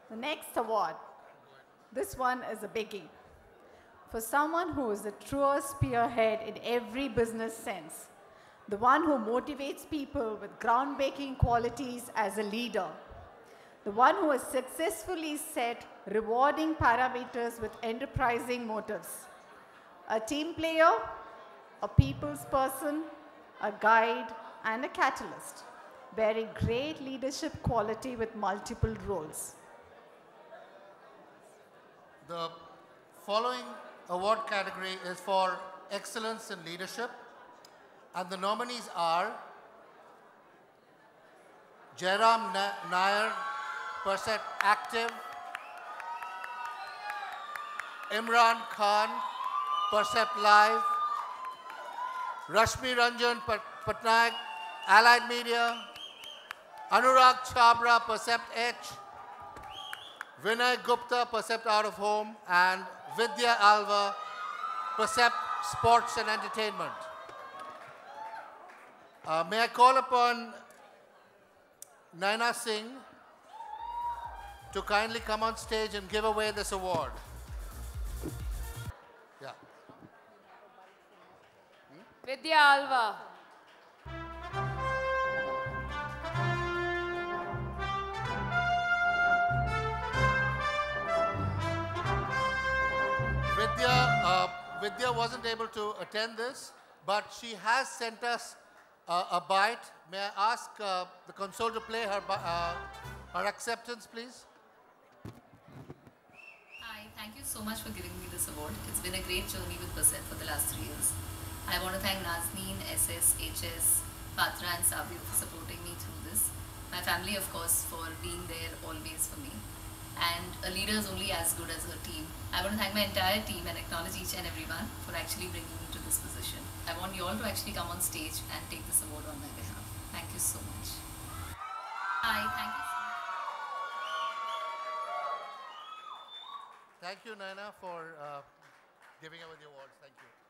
The next award, this one is a biggie. For someone who is a true spearhead in every business sense, the one who motivates people with groundbreaking qualities as a leader, the one who has successfully set rewarding parameters with enterprising motives, a team player, a people's person, a guide, and a catalyst, bearing great leadership quality with multiple roles. The following award category is for excellence in leadership, and the nominees are Jairam Nair, Percept Active; Imran Khan, Percept Live; Rashmi Ranjan Patnaik, Allied Media; Anurag Chabra, Percept H; Vinay Gupta, Percept Out of Home; and Vidya Alva, Percept Sports and Entertainment. May I call upon Naina Singh to kindly come on stage and give away this award. Yeah. Vidya Alva. Vidya wasn't able to attend this, but she has sent us a bite. May I ask the console to play her acceptance, please? Hi, thank you so much for giving me this award. It's been a great journey with Percept for the last 3 years. I want to thank Nazneen, SS, HS, Patra and Savio for supporting me through this. My family, of course, for being there always for me. And a leader is only as good as her team. I want to thank my entire team and acknowledge each and everyone for actually bringing me to this position. I want you all to actually come on stage and take this award on my behalf. Thank you so much. Hi, thank you so much. Thank you, Naina, for giving away the awards. Thank you.